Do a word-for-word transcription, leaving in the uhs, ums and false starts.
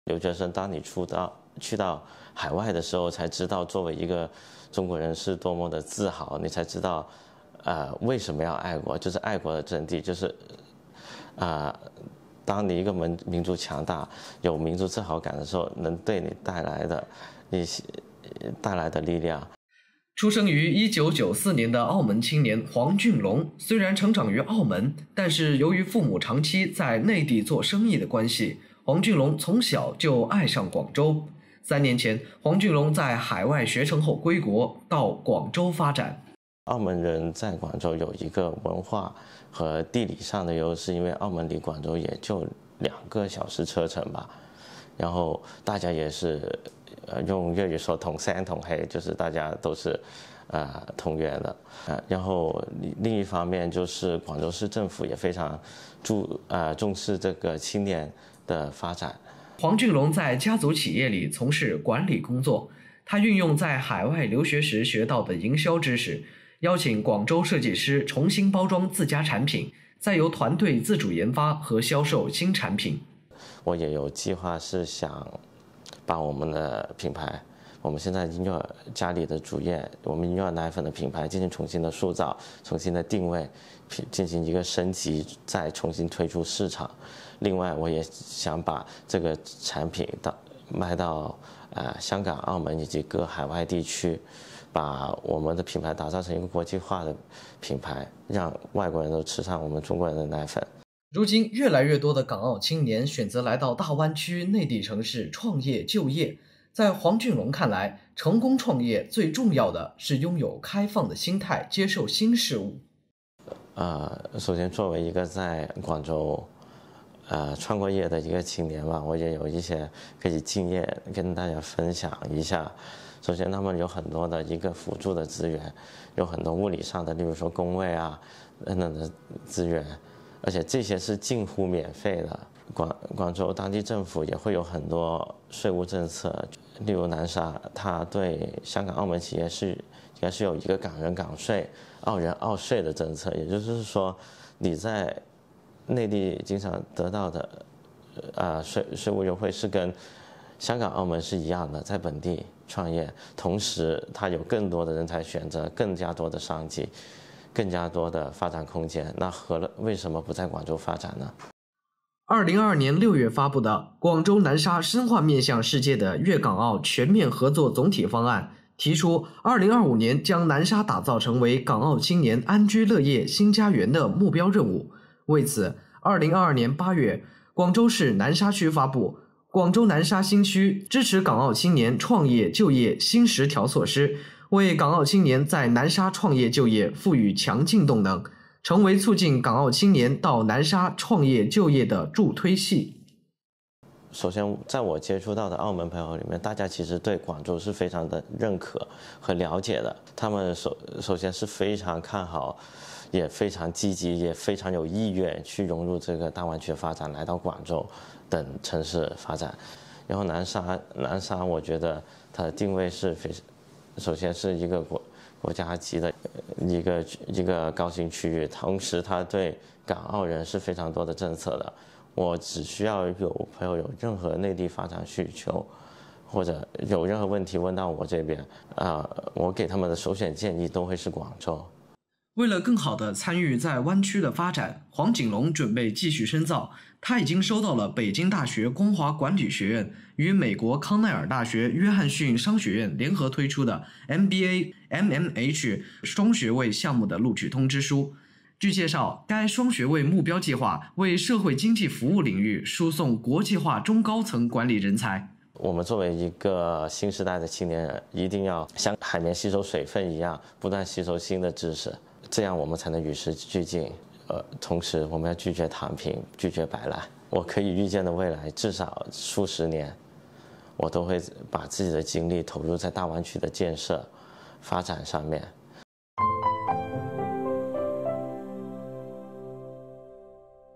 留学生，当你出到去到海外的时候，才知道作为一个中国人是多么的自豪，你才知道，呃，为什么要爱国，就是爱国的真谛，就是，啊、呃，当你一个民民族强大、有民族自豪感的时候，能对你带来的一些带来的力量。 出生于一九九四年的澳门青年黄俊龙，虽然成长于澳门，但是由于父母长期在内地做生意的关系，黄俊龙从小就爱上广州。三年前，黄俊龙在海外学成后归国，到广州发展。 澳门人在广州有一个文化和地理上的优势，因为澳门离广州也就两个小时车程吧，然后大家也是。呃，用粤语说同声同黑，就是大家都是，呃，同源的。呃，然后另一方面就是广州市政府也非常注呃重视这个青年的发展。 黄俊龙在家族企业里从事管理工作，他运用在海外留学时学到的营销知识，邀请广州设计师重新包装自家产品，再由团队自主研发和销售新产品。 我也有计划是想。把我们的品牌，我们现在婴幼儿家里的主业，我们婴幼儿奶粉的品牌进行重新的塑造、重新的定位，进行一个升级，再重新推出市场。另外，我也想把这个产品到卖到呃香港、澳门以及各海外地区，把我们的品牌打造成一个国际化的品牌，让外国人都吃上我们中国人的奶粉。 如今，越来越多的港澳青年选择来到大湾区内地城市创业就业。在黄俊龙看来，成功创业最重要的是拥有开放的心态，接受新事物。 呃，首先作为一个在广州，呃，创过业的一个青年吧，我也有一些可以经验跟大家分享一下。首先，他们有很多的一个辅助的资源，有很多物理上的，例如说工位啊等等的资源。而且这些是近乎免费的。广广州当地政府也会有很多税务政策，例如南沙，它对香港、澳门企业是应该是有一个港人港税、澳人澳税的政策，也就是说，你在内地经常得到的，呃税税务优惠是跟香港、澳门是一样的，在本地创业，同时它有更多的人才选择，更加多的商机。更加多的发展空间，那何乐为什么不在广州发展呢？ 二零二二年六月发布的《广州南沙深化面向世界的粤港澳全面合作总体方案》提出，二零二五年将南沙打造成为港澳青年安居乐业新家园的目标任务。为此，二零二二年八月，广州市南沙区发布《广州南沙新区支持港澳青年创业就业新十条措施》。为港澳青年在南沙创业就业赋予强劲动能，成为促进港澳青年到南沙创业就业的助推器。 首先，在我接触到的澳门朋友里面，大家其实对广州是非常的认可和了解的。他们首首先是非常看好，也非常积极，也非常有意愿去融入这个大湾区的发展，来到广州等城市发展。然后南沙，南沙我觉得它的定位是非常。首先是一个国国家级的一个一个高新区域，同时它对港澳人是非常多的政策的。我只需要有朋友有任何内地发展需求，或者有任何问题问到我这边，啊、呃，我给他们的首选建议都会是广州。 为了更好地参与在湾区的发展，黄锦龙准备继续深造。他已经收到了北京大学光华管理学院与美国康奈尔大学约翰逊商学院联合推出的 M B A、M M H 双学位项目的录取通知书。据介绍，该双学位目标计划为社会经济服务领域输送国际化中高层管理人才。 我们作为一个新时代的青年人，一定要像海绵吸收水分一样，不断吸收新的知识，这样我们才能与时俱进。呃，同时我们要拒绝躺平，拒绝摆烂。我可以预见的未来，至少数十年，我都会把自己的精力投入在大湾区的建设、发展上面。